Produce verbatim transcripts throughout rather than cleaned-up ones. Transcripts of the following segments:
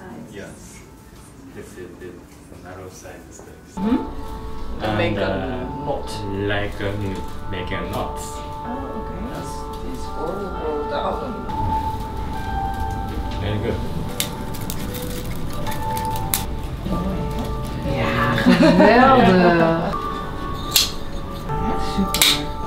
size. Yes. This is the narrow side steaks. Mm-hmm. To And, make a uh, knot. Like um, making knots. Oh, okay. Yes. This all rolled out. Very good. Ja, geweldig. Super.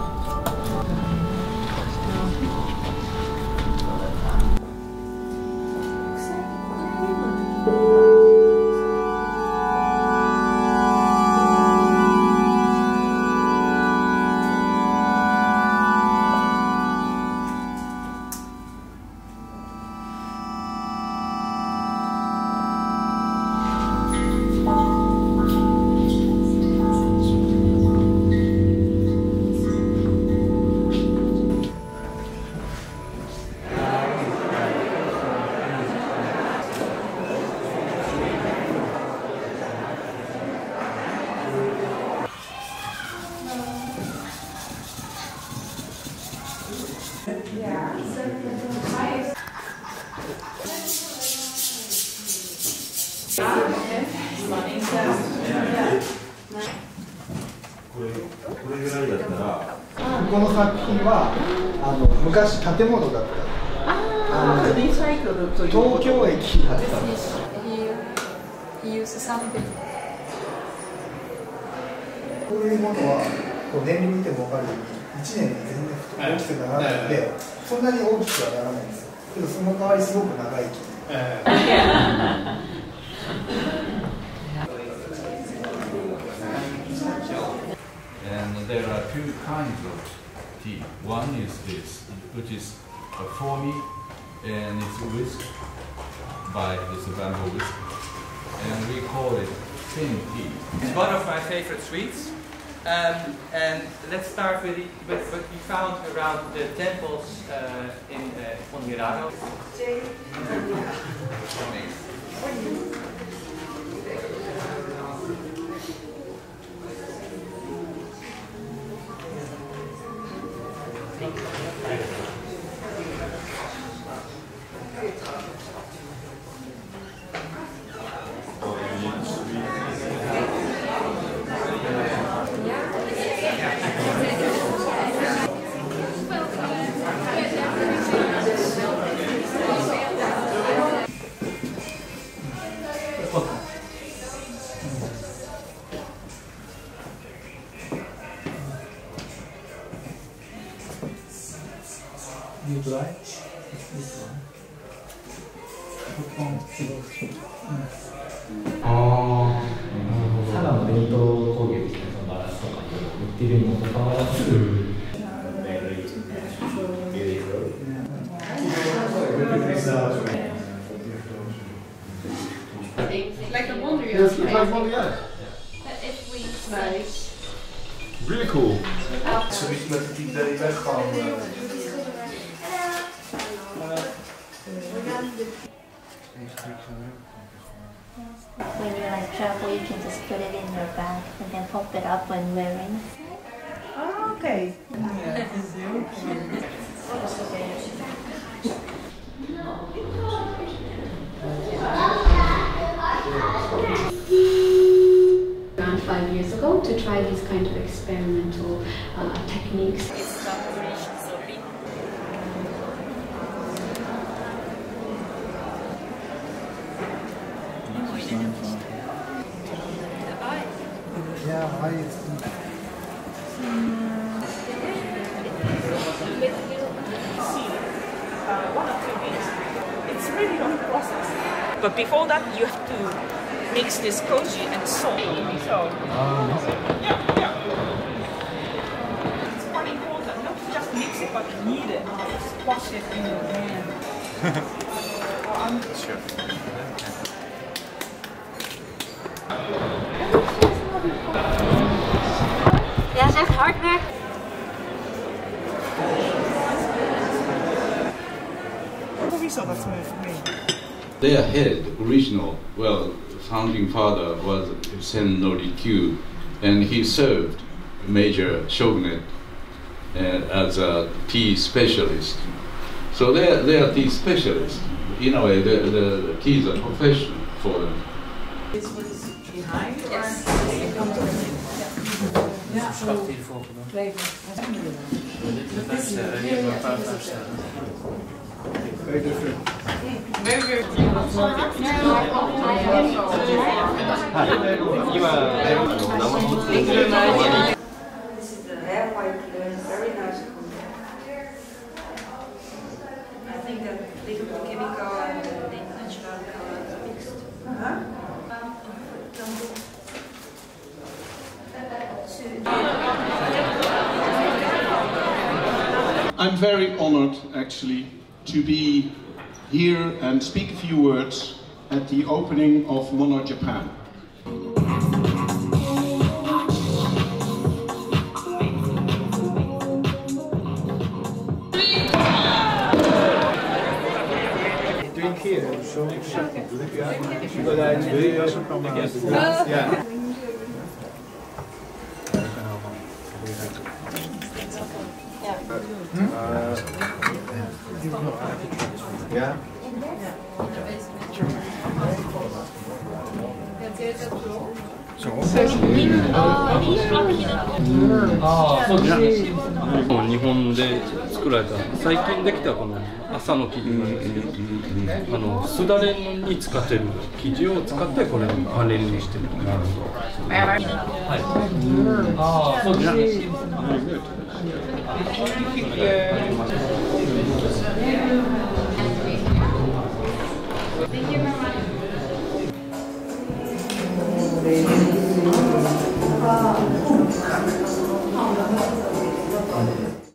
これ、これぐらいだったら、この作品はあの昔建物だった。あのリサイクルという東京駅だった。こういうものはこう年齢見ても分かるようにいちねんで全然大きくならないので、そんなに大きくはならないんですよ。けどその代わりすごく長生き。 And there are two kinds of tea. One is this, which is a foamy and it's whisked by this bamboo whisk, and we call it thin tea. It's one of my favorite sweets. Um, and let's start with, the, with what we found around the temples uh, in uh, Onirano. You try? This one. 아, 사람伝統工芸ですね。そのガラスとか売ってるにもかかわらず。 Like a wonder Yes, it's like one, yeah. But if we nice. Really cool. Zoiets met het idee weggaan. When you like travel, you can just put it in your bag and then pop it up when wearing. Oh, okay. Yeah, this is very cute. Around five years ago to try these kind of experimental uh, techniques. Yeah, I. One or two weeks. It's really long process. But before that, you have to mix this koji and salt. So, yeah, yeah. It's quite important not to just mix it, but knead it. Squash it in your hand. um, Sure. Yeah, that's hard work. Their head, original, well, founding father was Sen no Rikyu, and he served major shogunate uh, as a tea specialist. So they are, they are tea specialists. in a way, the, the, the key is a profession for them. Is what is behind? Yes. Ja. Very different. Very, very This is the hair white glue, very nice. I think that little chemical and the natural color mixed. Uh-huh. I'm very honored, actually, to be here and speak a few words at the opening of Mono Japan. Drink here, so but I do yeah. Yeah. ああ、そうですね。日本で作られた最近できたこの麻の生地なんですけど、あのすだれに使ってる生地を使ってこれをアレンジしてる。なるほど。はい。ああ、そうですね。Thank you very much.